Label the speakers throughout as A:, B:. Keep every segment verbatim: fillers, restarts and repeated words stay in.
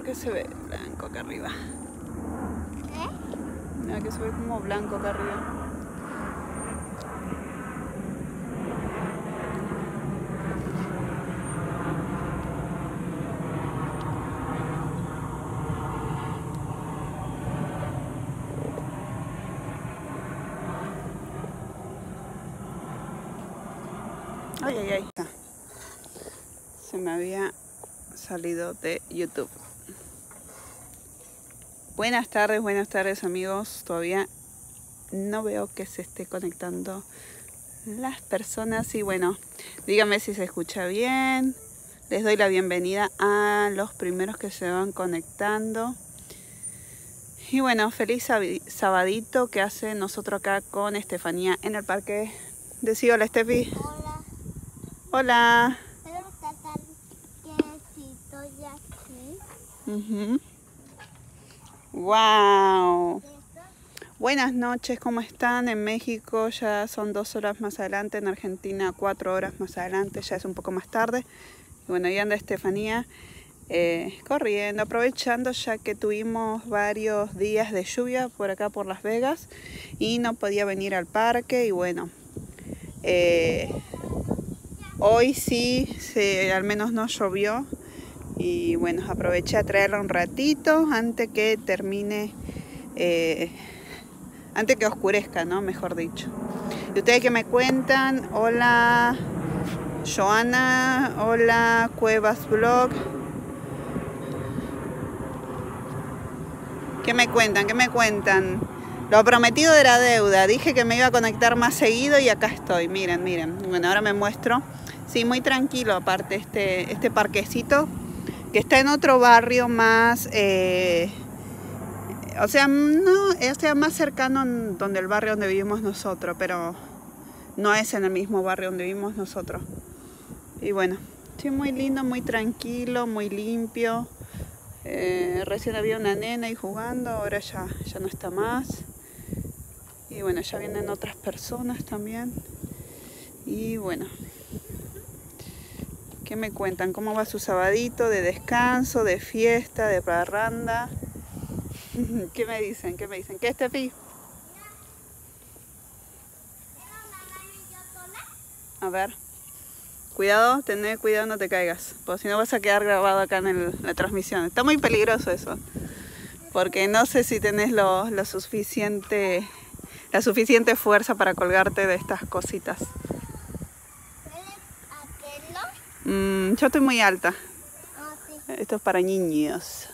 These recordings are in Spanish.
A: ¿Por qué se ve blanco acá arriba?
B: ¿Eh?
A: Mira que se ve como blanco acá arriba. Ay, ay, ay. Se me había salido de YouTube. Buenas tardes, buenas tardes amigos. Todavía no veo que se esté conectando las personas. Y bueno, díganme si se escucha bien. Les doy la bienvenida a los primeros que se van conectando. Y bueno, feliz sabadito que hace nosotros acá con Estefanía en el parque. Decí hola, Estefi.
B: Hola.
A: Hola.
B: Pero tratar que si estoy aquí.
A: Uh-huh. Wow. Buenas noches, ¿cómo están? En México ya son dos horas más adelante, en Argentina cuatro horas más adelante, ya es un poco más tarde. Y bueno, ahí anda Estefanía eh, corriendo, aprovechando ya que tuvimos varios días de lluvia por acá por Las Vegas y no podía venir al parque. Y bueno, eh, hoy sí, se, al menos no llovió. Y bueno, aproveché a traerla un ratito antes que termine, eh, antes que oscurezca, ¿no? Mejor dicho. Y ustedes que me cuentan, hola Joana, hola Cuevas Blog. ¿Qué me cuentan? ¿Qué me cuentan? Lo prometido era deuda, dije que me iba a conectar más seguido y acá estoy, miren, miren. Bueno, ahora me muestro. Sí, muy tranquilo aparte este, este parquecito, que está en otro barrio más, eh, o sea, no, o sea, más cercano donde el barrio donde vivimos nosotros, pero no es en el mismo barrio donde vivimos nosotros. Y bueno, sí, muy lindo, muy tranquilo, muy limpio. Eh, recién había una nena ahí jugando, ahora ya, ya no está más. Y bueno, ya vienen otras personas también. Y bueno, ¿qué me cuentan? ¿Cómo va su sabadito de descanso, de fiesta, de parranda? ¿Qué me dicen? ¿Qué me dicen? ¿Qué, Estefi? A ver. Cuidado, tené cuidado, no te caigas. Porque si no vas a quedar grabado acá en el, la transmisión. Está muy peligroso eso. Porque no sé si tenés lo, lo suficiente, la suficiente fuerza para colgarte de estas cositas. Mm, yo estoy muy alta.
B: Ah, sí.
A: Esto es para niños.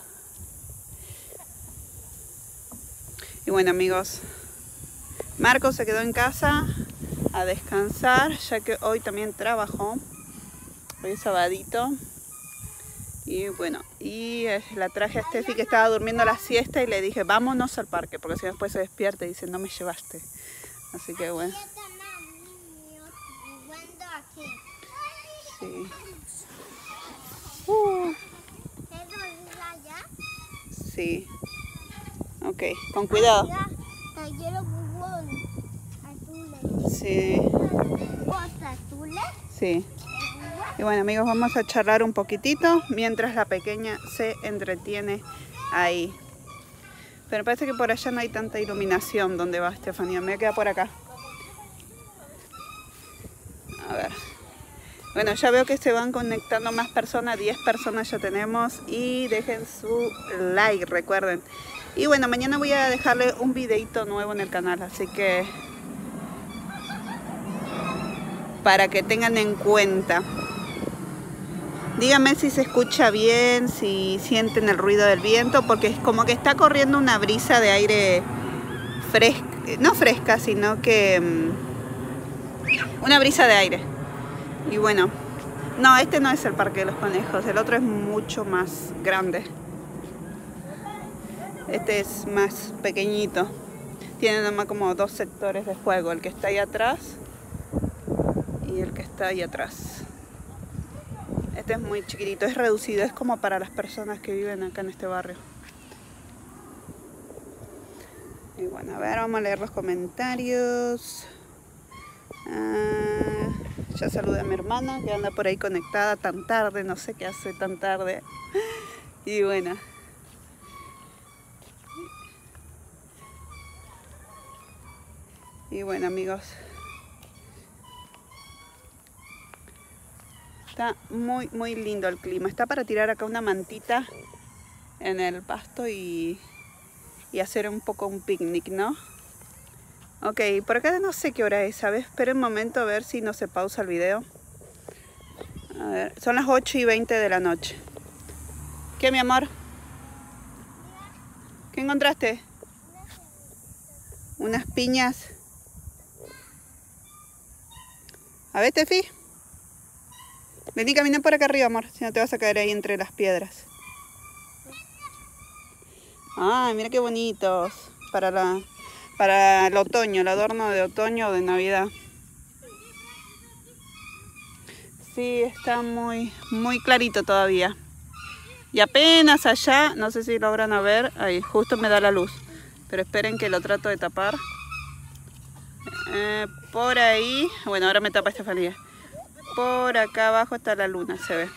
A: Y bueno amigos, Marco se quedó en casa a descansar, ya que hoy también trabajó. Hoy es sabadito. Y bueno, y la traje a Steffi que estaba durmiendo la siesta y le dije, vámonos al parque, porque si no después se despierta y dice, no me llevaste. Así que bueno. Sí. Uh. Sí. Ok, con cuidado. Sí. Sí. Y bueno amigos, vamos a charlar un poquitito mientras la pequeña se entretiene ahí. Pero parece que por allá no hay tanta iluminación. ¿Dónde va Estefanía? Me voy a quedar por acá. A ver. Bueno, ya veo que se van conectando más personas, diez personas ya tenemos. Y dejen su like, recuerden. Y bueno, mañana voy a dejarle un videito nuevo en el canal, así que para que tengan en cuenta. Díganme si se escucha bien, si sienten el ruido del viento, porque es como que está corriendo una brisa de aire fresca, no fresca, sino que um, una brisa de aire. Y bueno, no, este no es el Parque de los Conejos, el otro es mucho más grande. Este es más pequeñito. Tiene nomás como dos sectores de juego, el que está ahí atrás y el que está ahí atrás. Este es muy chiquitito, es reducido, es como para las personas que viven acá en este barrio. Y bueno, a ver, vamos a leer los comentarios. Ah, ya saludé a mi hermana que anda por ahí conectada tan tarde, no sé qué hace tan tarde. Y bueno, Y bueno, amigos, está muy muy lindo el clima. Está para tirar acá una mantita en el pasto y, y hacer un poco un picnic, ¿no? Ok, por acá no sé qué hora es, ¿sabes? Espera un momento a ver si no se pausa el video. A ver, son las ocho y veinte de la noche. ¿Qué, mi amor? ¿Qué encontraste? Unas piñas. A ver, Tefi. Vení, camina por acá arriba, amor, si no te vas a caer ahí entre las piedras. Ay, mira qué bonitos. Para, la, para el otoño, el adorno de otoño o de Navidad. Sí, está muy, muy clarito todavía. Y apenas allá, no sé si logran a ver, ahí justo me da la luz. Pero esperen que lo trato de tapar. Eh, por ahí, bueno, ahora me tapa Estefanía. Por acá abajo está la luna, se ve.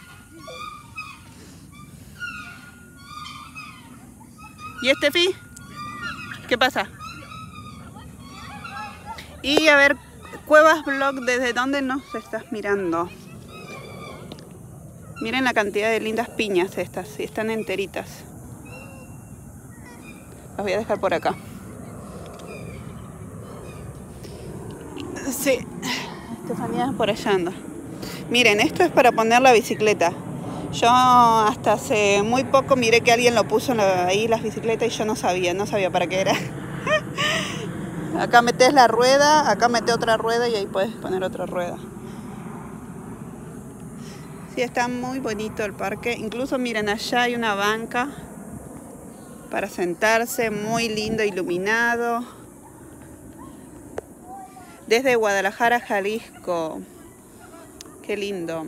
A: ¿Y Estefi? ¿Qué pasa? Y a ver, Cuevas Vlog, ¿desde dónde nos estás mirando? Miren la cantidad de lindas piñas estas, sí, están enteritas. Las voy a dejar por acá. Sí, Estefanía por allá anda. Miren, esto es para poner la bicicleta. Yo hasta hace muy poco miré que alguien lo puso ahí las bicicletas y yo no sabía, no sabía para qué era. Acá metes la rueda, acá metes otra rueda y ahí puedes poner otra rueda. Sí, está muy bonito el parque. Incluso miren, allá hay una banca para sentarse, muy lindo, iluminado. Desde Guadalajara, Jalisco. Qué lindo.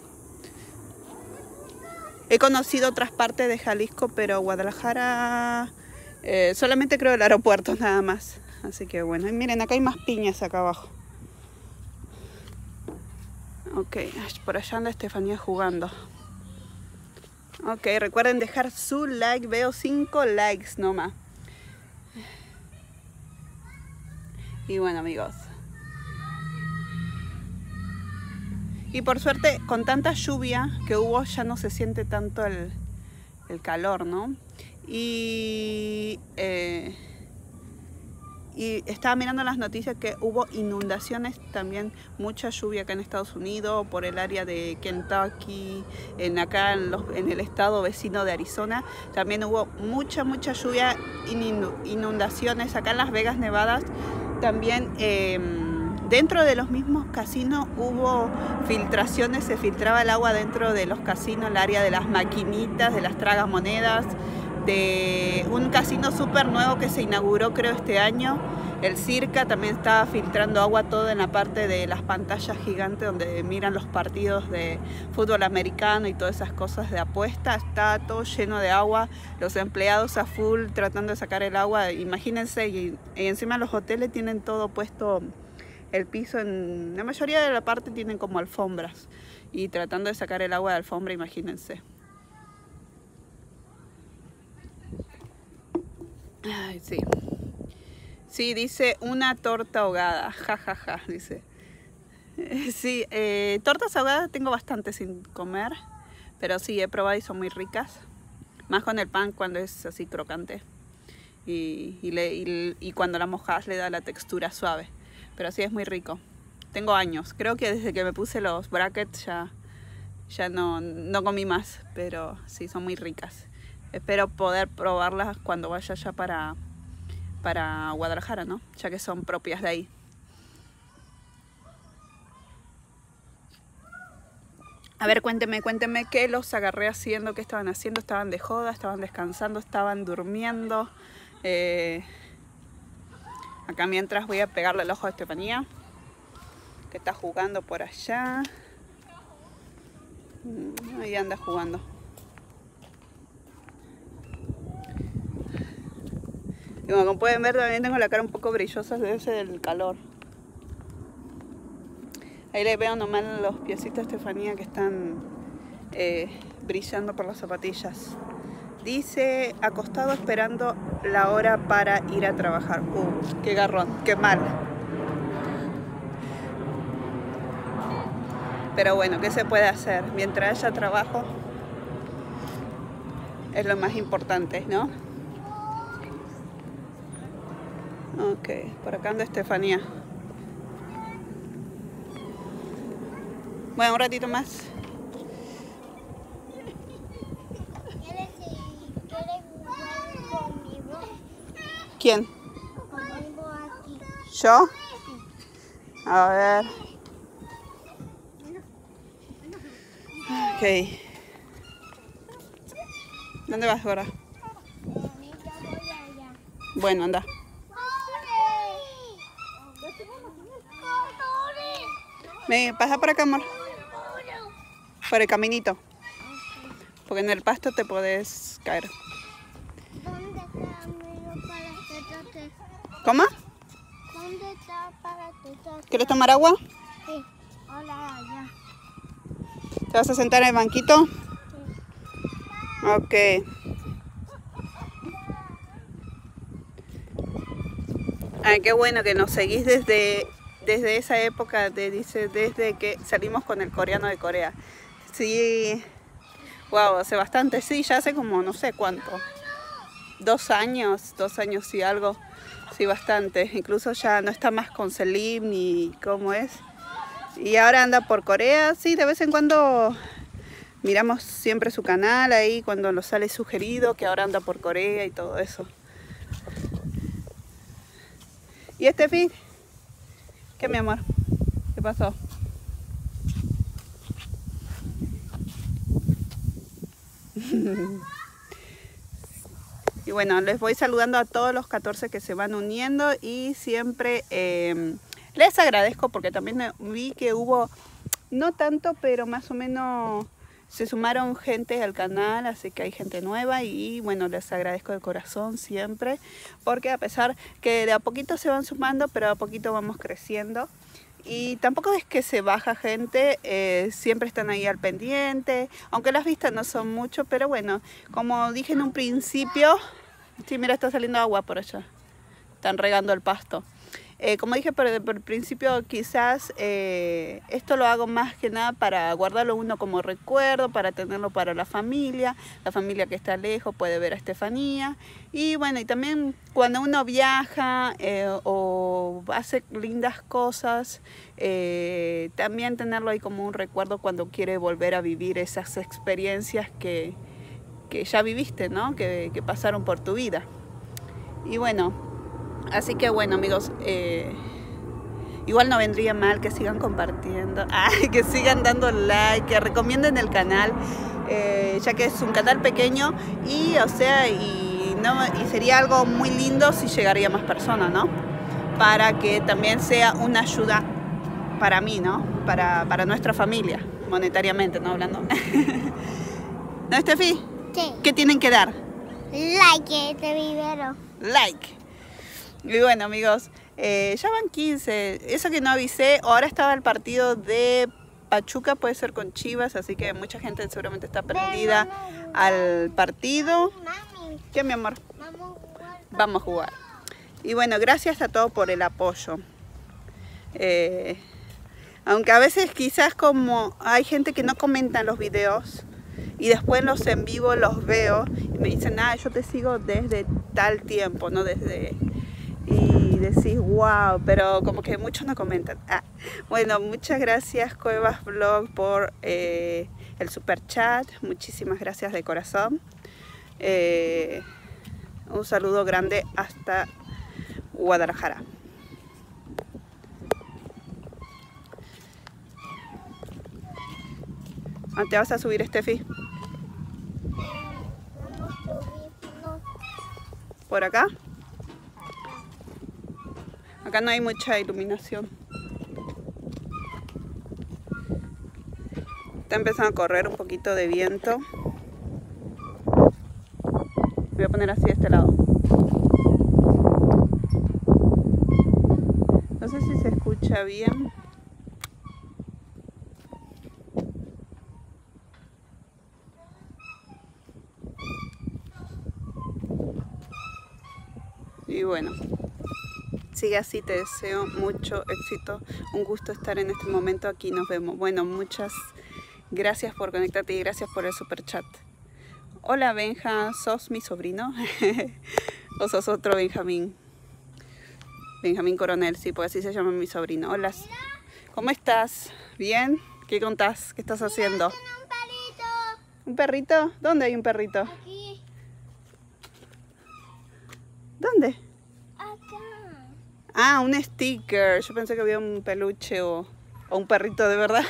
A: He conocido otras partes de Jalisco, pero Guadalajara eh, solamente creo el aeropuerto nada más. Así que bueno, y miren, acá hay más piñas acá abajo. Ok, por allá anda Estefanía jugando. Ok, recuerden dejar su like, veo cinco likes nomás. Y bueno, amigos. Y por suerte, con tanta lluvia que hubo, ya no se siente tanto el, el calor, ¿no? Y, eh, y estaba mirando las noticias que hubo inundaciones también, mucha lluvia acá en Estados Unidos, por el área de Kentucky, en acá en, los, en el estado vecino de Arizona. También hubo mucha, mucha lluvia, inundaciones acá en Las Vegas, Nevada. También... Eh, Dentro de los mismos casinos hubo filtraciones, se filtraba el agua dentro de los casinos, el área de las maquinitas, de las tragamonedas, de un casino súper nuevo que se inauguró creo este año, el Circa, también estaba filtrando agua todo en la parte de las pantallas gigantes donde miran los partidos de fútbol americano y todas esas cosas de apuesta, está todo lleno de agua, los empleados a full tratando de sacar el agua, imagínense, y, y encima los hoteles tienen todo puesto. El piso, en la mayoría de la parte tienen como alfombras y tratando de sacar el agua de alfombra, imagínense. Ay, sí. Sí, dice una torta ahogada, jajaja, ja, ja, dice. Sí, eh, tortas ahogadas tengo bastante sin comer, pero sí, he probado y son muy ricas. Más con el pan cuando es así crocante y, y, le, y, y cuando la mojas le da la textura suave. Pero sí es muy rico. Tengo años. Creo que desde que me puse los brackets ya, ya no, no comí más. Pero sí, son muy ricas. Espero poder probarlas cuando vaya ya para, para Guadalajara, ¿no? Ya que son propias de ahí. A ver, cuénteme, cuénteme qué los agarré haciendo, qué estaban haciendo. Estaban de joda, estaban descansando, estaban durmiendo. Eh... Acá mientras voy a pegarle el ojo a Estefanía, que está jugando por allá. Ahí anda jugando. Y bueno, como pueden ver, también tengo la cara un poco brillosa, debe ser el calor. Ahí le veo nomás los piecitos a Estefanía que están eh, brillando por las zapatillas. Dice, acostado esperando la hora para ir a trabajar. Uh, qué garrón, qué mal. Pero bueno, ¿qué se puede hacer? Mientras haya trabajo, es lo más importante, ¿no? Ok, por acá anda Estefanía. Bueno, un ratito más.
B: ¿Quieres, ¿Quieres jugar conmigo?
A: ¿Quién?
B: Conmigo aquí.
A: ¿Yo? A ver. Ok. ¿Dónde vas ahora?
B: Ahorita voy allá.
A: Bueno, anda. Ven, pasa por acá, amor. Por el caminito. Porque en el pasto te puedes caer.
B: ¿Dónde está amigo para tetarte?
A: ¿Cómo?
B: ¿Dónde está para tetarte?
A: ¿Quieres tomar agua?
B: Sí. Hola, allá.
A: ¿Te vas a sentar en el banquito?
B: Sí.
A: Ok. Ay, qué bueno que nos seguís desde, desde esa época, de, dice, desde que salimos con el coreano de Corea. Sí, wow, hace bastante, sí, ya hace como no sé cuánto. Dos años, dos años y algo. Sí, bastante. Incluso ya no está más con Selim ni cómo es. Y ahora anda por Corea, sí, de vez en cuando miramos siempre su canal ahí cuando nos sale sugerido que ahora anda por Corea y todo eso. ¿Y Estefi? ¿Qué, mi amor? ¿Qué pasó? Y bueno, les voy saludando a todos los catorce que se van uniendo y siempre eh, les agradezco porque también vi que hubo, no tanto, pero más o menos se sumaron gente al canal, así que hay gente nueva y bueno, les agradezco de corazón siempre, porque a pesar que de a poquito se van sumando, pero de a poquito vamos creciendo. Y tampoco es que se baja gente, eh, siempre están ahí al pendiente, aunque las vistas no son mucho, pero bueno, como dije en un principio, sí, mira, está saliendo agua por allá, están regando el pasto. Eh, como dije por, por el principio, quizás eh, esto lo hago más que nada para guardarlo uno como recuerdo, para tenerlo para la familia, la familia que está lejos puede ver a Estefanía. Y bueno, y también cuando uno viaja eh, o hace lindas cosas, eh, también tenerlo ahí como un recuerdo cuando quiere volver a vivir esas experiencias que, que ya viviste, ¿no? Que, que pasaron por tu vida. Y bueno, así que bueno, amigos, eh, igual no vendría mal que sigan compartiendo, ay, que sigan dando like, que recomienden el canal, eh, ya que es un canal pequeño y, o sea, y, no, y sería algo muy lindo si llegaría más personas, ¿no? Para que también sea una ayuda para mí, ¿no? Para, para nuestra familia, monetariamente, ¿no? Hablando. ¿No, Estefi?
B: Sí.
A: ¿Qué tienen que dar?
B: Like este video.
A: Like. Y bueno, amigos, eh, ya van quince. Eso que no avisé, ahora estaba el partido de Pachuca, puede ser con Chivas, así que mucha gente seguramente está prendida al partido.
B: Mami,
A: ¿Qué, mi amor?
B: vamos a jugar.
A: Vamos a jugar. Y bueno, gracias a todos por el apoyo. Eh, aunque a veces quizás como hay gente que no comenta los videos y después los en vivo los veo y me dicen, ah, yo te sigo desde tal tiempo, no desde... Y decís, wow, pero como que muchos no comentan. Ah, bueno, muchas gracias Cuevas Vlog por eh, el super chat. Muchísimas gracias de corazón. Eh, un saludo grande hasta Guadalajara. ¿Ah, te vas a subir, Estefi?
B: Vamos a subirnos.
A: ¿Por acá? Acá no hay mucha iluminación. Está empezando a correr un poquito de viento. Voy a poner así de este lado. No sé si se escucha bien. Y bueno, Sigue así, te deseo mucho éxito. Un gusto estar en este momento aquí. Nos vemos. Bueno, muchas gracias por conectarte y gracias por el super chat. Hola Benja, ¿sos mi sobrino? ¿O sos otro Benjamín? Benjamín Coronel, sí, pues así se llama mi sobrino. Hola, ¿cómo estás? ¿Bien? ¿Qué contás? ¿Qué estás haciendo?
B: Mira, un perrito.
A: ¿Un perrito? ¿Dónde hay un perrito?
B: Aquí.
A: ¿Dónde?
B: Acá.
A: Ah, un sticker. Yo pensé que había un peluche o, o un perrito de verdad.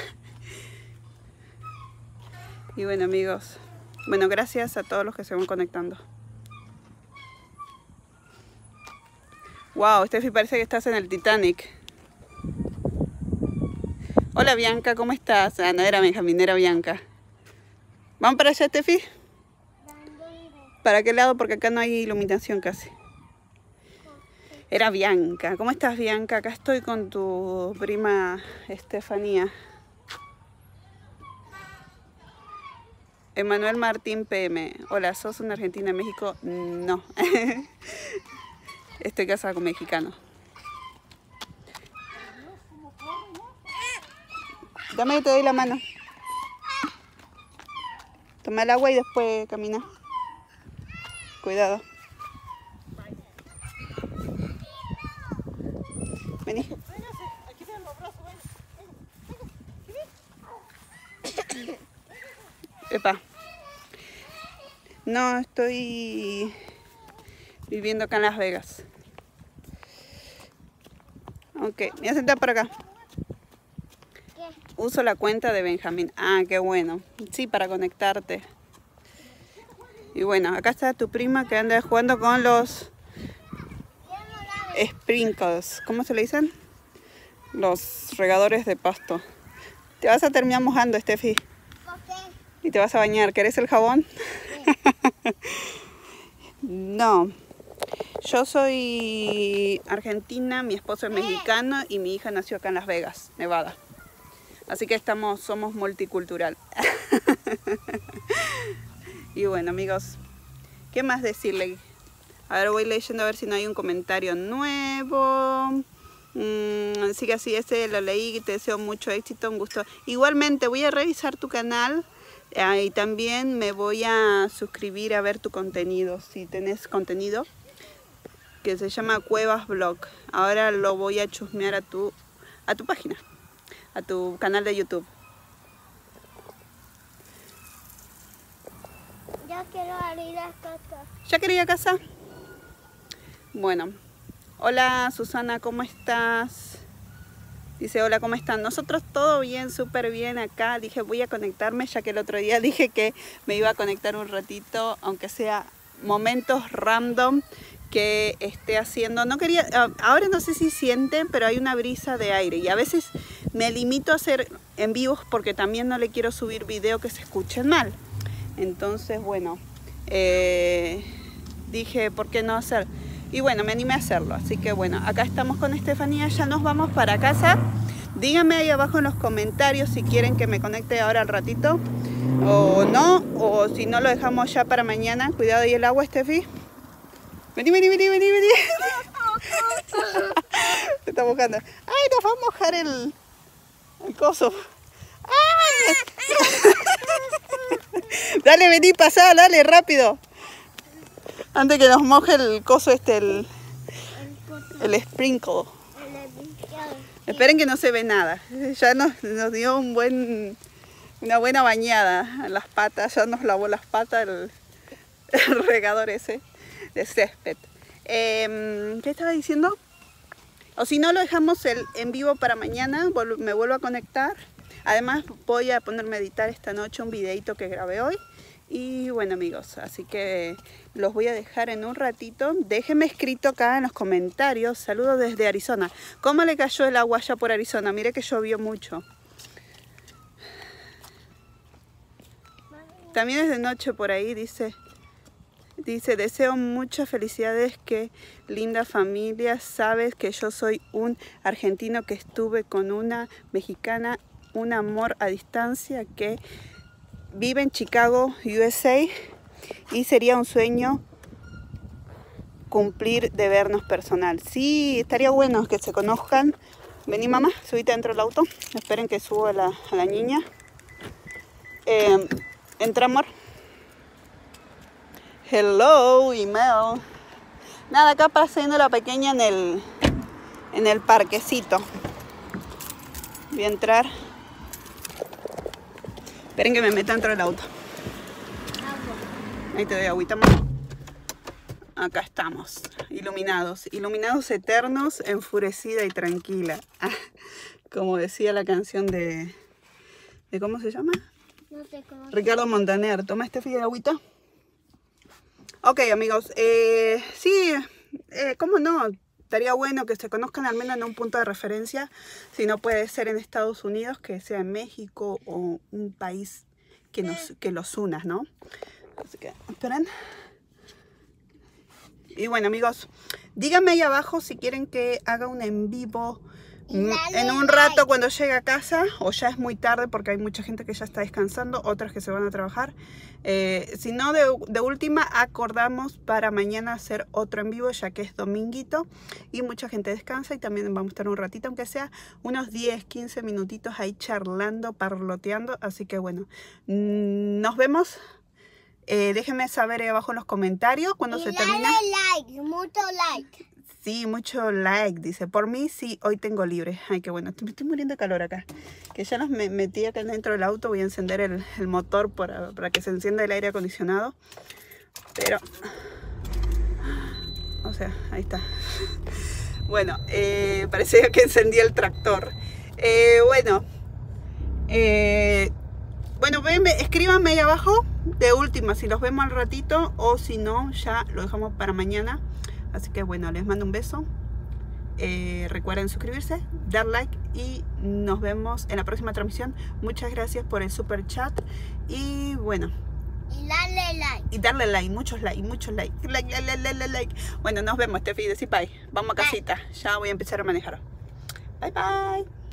A: Y bueno, amigos. Bueno, gracias a todos los que se van conectando. Wow, Steffi, parece que estás en el Titanic. Hola Bianca, ¿cómo estás? Ah, no era Benjamín, era Bianca. ¿Vamos para allá, Steffi? ¿Para qué lado? Porque acá no hay iluminación casi. Era Bianca. ¿Cómo estás, Bianca? Acá estoy con tu prima Estefanía. Emanuel Martín P M. Hola, ¿sos una argentina en México? No. Estoy casada con mexicano. Dame que te doy la mano. Toma el agua y después camina. Cuidado. Vení. Epa. No, estoy viviendo acá en Las Vegas. Ok, me voy a sentar por acá.
B: ¿Qué?
A: Uso la cuenta de Benjamín. Ah, qué bueno. Sí, para conectarte. Y bueno, acá está tu prima que anda jugando con los sprinkles. ¿Cómo se le dicen? Los regadores de pasto. Te vas a terminar mojando, Steffi.
B: ¿Por qué?
A: Y te vas a bañar. ¿Querés el jabón?
B: Sí.
A: No. Yo soy argentina, mi esposo es mexicano y mi hija nació acá en Las Vegas, Nevada. Así que estamos, somos multicultural. Y bueno, amigos, ¿qué más decirle? A ver, voy leyendo a ver si no hay un comentario nuevo. Mm, así que así, ese lo leí, te deseo mucho éxito, un gusto. Igualmente voy a revisar tu canal eh, y también me voy a suscribir a ver tu contenido, si tenés contenido, que se llama Cuevas Blog. Ahora lo voy a chusmear a tu, a tu página, a tu canal de YouTube.
B: Yo quiero ir a casa.
A: ¿Ya quería casa? Bueno, hola Susana, ¿cómo estás? Dice, hola, ¿cómo están? Nosotros todo bien, súper bien acá. Dije, voy a conectarme, ya que el otro día dije que me iba a conectar un ratito, aunque sea momentos random que esté haciendo. No quería, ahora no sé si sienten, pero hay una brisa de aire y a veces me limito a hacer en vivos porque también no le quiero subir video que se escuchen mal. Entonces, bueno, eh, dije, ¿por qué no hacer? Y bueno, me animé a hacerlo. Así que bueno, acá estamos con Estefanía, ya nos vamos para casa. Díganme ahí abajo en los comentarios si quieren que me conecte ahora al ratito o no, o si no lo dejamos ya para mañana. Cuidado ahí el agua, Estefi. Vení, vení, vení, vení, vení. Te está buscando. Ay, nos va a mojar el, el coso. ¡Ay! Dale, vení, pasá, dale, rápido. Antes que nos moje el coso este, el, el sprinkle. Esperen que no se ve nada. Ya nos, nos dio un buen, una buena bañada en las patas. Ya nos lavó las patas el, el regador ese de césped. Eh, ¿Qué estaba diciendo? O si no, lo dejamos el, en vivo para mañana. Me vuelvo a conectar. Además voy a ponerme a editar esta noche un videito que grabé hoy. Y bueno, amigos, así que los voy a dejar en un ratito. Déjenme escrito acá en los comentarios. Saludos desde Arizona. ¿Cómo le cayó el agua allá por Arizona? Mire que llovió mucho. También es de noche por ahí, dice. Dice, deseo muchas felicidades, qué linda familia. Sabes que yo soy un argentino que estuve con una mexicana, un amor a distancia que vive en Chicago, U S A, y sería un sueño cumplir debernos personal. Sí, estaría bueno que se conozcan. Vení, mamá, subite dentro del auto. Esperen que suba a la, a la niña. Eh, entra, amor. Hello, email. Nada, acá pasando la pequeña en el, en el parquecito. Voy a entrar. Esperen que me meta dentro del auto. Ahí te doy agüita, mamá. Acá estamos, iluminados, iluminados eternos, enfurecida y tranquila. Ah, como decía la canción de, de ¿cómo se llama?
B: No sé cómo.
A: Ricardo Montaner. Toma este filo de agüita. Ok, amigos, eh, sí, eh, ¿cómo no? Estaría bueno que se conozcan al menos en un punto de referencia. Si no puede ser en Estados Unidos, que sea en México o un país que, nos, que los una, ¿no? Así que, esperen. Y bueno, amigos, díganme ahí abajo si quieren que haga un en vivo en un rato cuando llegue a casa, o ya es muy tarde porque hay mucha gente que ya está descansando, otras que se van a trabajar. Eh, si no, de, de última acordamos para mañana hacer otro en vivo, ya que es dominguito y mucha gente descansa, y también vamos a estar un ratito, aunque sea unos diez, quince minutitos ahí charlando, parloteando. Así que bueno, nos vemos. Eh, déjenme saber ahí abajo en los comentarios cuando
B: y
A: se
B: dale
A: termina.
B: like, mucho like.
A: Sí, mucho like, dice. Por mí, sí, hoy tengo libre. Ay, qué bueno. Me estoy muriendo de calor acá. Que ya nos me metí acá dentro del auto. Voy a encender el, el motor para, para que se encienda el aire acondicionado. Pero... O sea, ahí está. Bueno, eh, parecía que encendí el tractor. Eh, bueno. Eh... Bueno, ven, escríbanme ahí abajo de última si los vemos al ratito, o si no, ya lo dejamos para mañana. Así que bueno, les mando un beso. Eh, recuerden suscribirse, dar like y nos vemos en la próxima transmisión. Muchas gracias por el super chat. Y bueno.
B: Y dale like.
A: Y darle like, muchos like, muchos like. Like, like, like, like, like. Bueno, nos vemos, Steffi, decí bye. Vamos a casita. Ya voy a empezar a manejar. Bye, bye.